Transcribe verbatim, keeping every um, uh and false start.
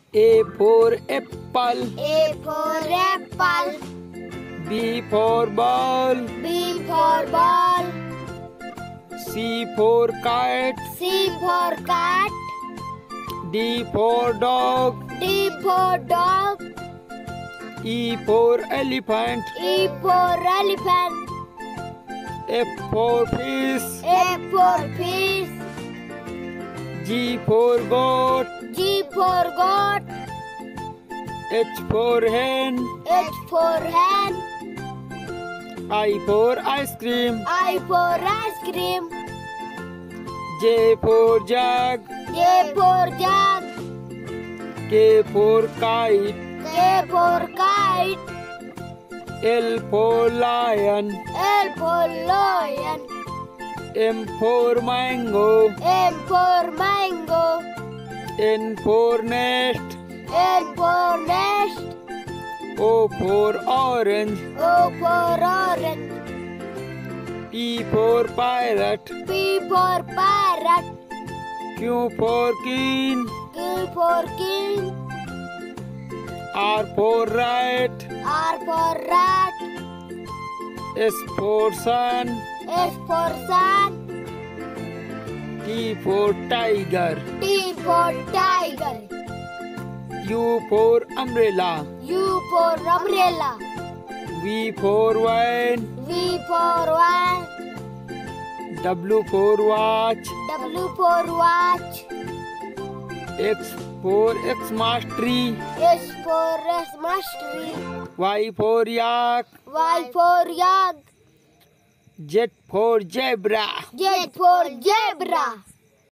A for apple. A for apple. B for ball. B for ball. C for kite. C for cat. D for dog. D for dog. E for elephant. E for elephant. F for fish. F for fish. G for goat. G for goat. H for hen. H for hen. I for ice cream. I for ice cream. J for jug. J for jug. K for kite. K for kite. L for lion. L for lion. M for mango. M for mango. N for nest. N for nest. O for orange. O for orange. P for parrot. P for parrot. Q for king. Q for king. R for rat. R for rat. S for sun. S for sun. T for tiger. T for tiger. U for umbrella. U for umbrella. V for wine. V for wine. W for watch. W for watch. X for Xmas tree. S for Christmas tree. Y for yak. Y for yak. Z for zebra. Z for zebra.